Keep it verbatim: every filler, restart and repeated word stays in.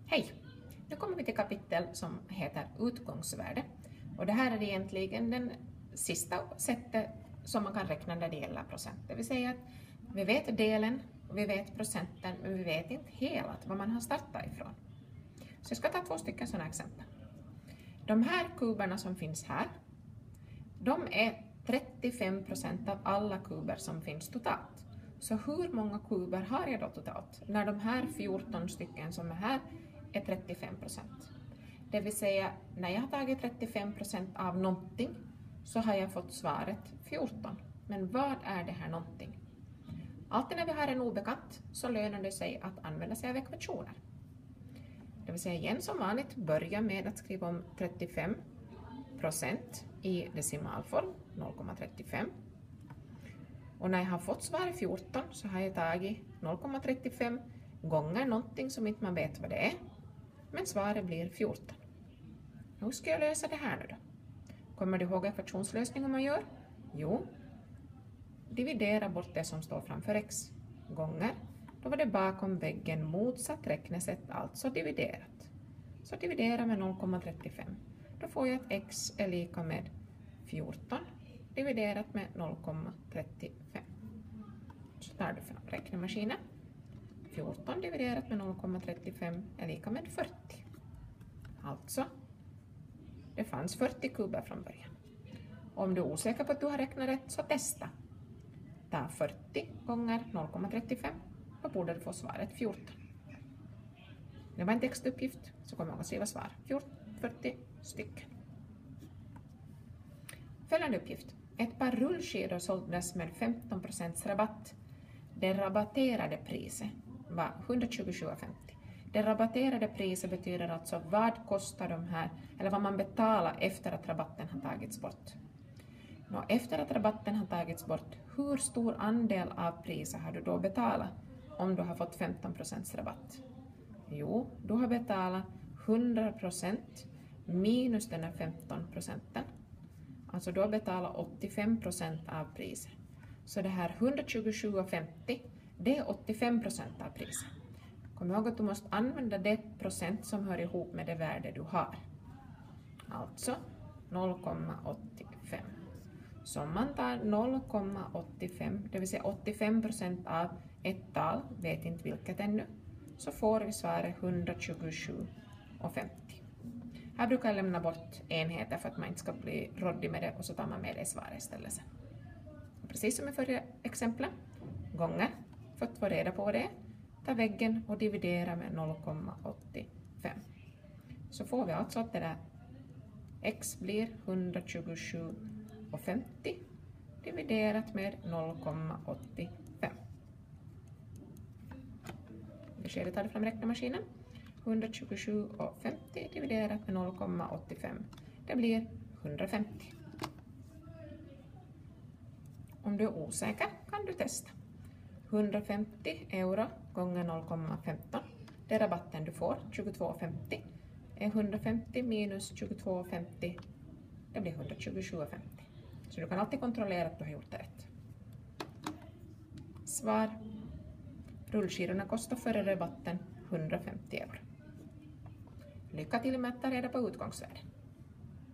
Hej! Nu kommer vi till kapitel som heter utgångsvärde. Och det här är egentligen den sista sättet som man kan räkna när det gäller procent. Det vill säga att vi vet delen och vi vet procenten, men vi vet inte helt vad man har startat ifrån. Så jag ska ta två stycken sådana exempel. De här kuberna som finns här, de är trettiofem procent av alla kuber som finns totalt. Så hur många kuber har jag då totalt? När de här fjorton stycken som är här är trettiofem procent. Det vill säga, när jag har tagit trettiofem procent av någonting så har jag fått svaret fjorton. Men vad är det här någonting? Alltid när vi har en obekant så lönar det sig att använda sig av ekvationer. Det vill säga igen som vanligt börja med att skriva om trettiofem procent i decimalform, noll komma trettiofem. Och när jag har fått svaret fjorton så har jag tagit noll komma trettiofem gånger någonting som inte man vet vad det är. Men svaret blir fjorton. Hur ska jag lösa det här nu då? Kommer du ihåg ekvationslösningen man gör? Jo, dividera bort det som står framför x gånger. Då var det bakom väggen motsatt räknesätt, alltså dividerat. Så dividera med noll komma trettiofem. Då får jag att x är lika med fjorton dividerat med noll komma trettiofem. Så tar du fram räknemaskinen. fjorton dividerat med noll komma trettiofem är lika med fyrtio. Alltså, det fanns fyrtio kuber från början. Om du är osäker på att du har räknat rätt så testa. Ta fyrtio gånger noll komma trettiofem. Då borde du få svaret fjorton. Det var en textuppgift så kommer jag att skriva svar. fyrtio stycken. Följande uppgift. Ett par rullskidor såldes med femton procent rabatt. Det rabatterade priset var etthundratjugosju kronor femtio. Det rabatterade priset betyder alltså vad kostar de här, eller vad man betalar efter att rabatten har tagits bort. Nå, efter att rabatten har tagits bort, hur stor andel av priset har du då betalat om du har fått femton procent rabatt? Jo, du har betalat hundra procent minus den här femton procenten. Alltså du har betalat åttiofem procent av priset. Så det här etthundratjugosju kronor femtio, det är åttiofem procent av priset. Kom ihåg att du måste använda det procent som hör ihop med det värde du har. Alltså noll komma åttiofem. Så om man tar noll komma åttiofem, det vill säga åttiofem procent av ett tal, vet inte vilket ännu, så får vi svaret etthundratjugosju kronor femtio. Här brukar jag lämna bort enheter för att man inte ska bli råddig med det och så tar man med det i svaret istället sen. Precis som i förra exemplet, gånger, för att få reda på vad det är, ta väggen och dividera med noll komma åttiofem. Så får vi alltså att det där x blir etthundratjugosju kronor femtio dividerat med noll komma åttiofem. Beskedet tar fram räknemaskinen. etthundratjugosju kronor femtio dividerat med noll komma åttiofem. Det blir etthundrafemtio. Om du är osäker kan du testa. etthundrafemtio euro gånger noll komma femton. Det är rabatten du får, tjugotvå kronor femtio. etthundrafemtio minus tjugotvå kronor femtio. Det blir etthundratjugosju kronor femtio. Så du kan alltid kontrollera att du har gjort det rätt. Svar. Rullskidorna kostar före rabatten etthundrafemtio euro. Lycka till med att ta reda på utgångsvärdet.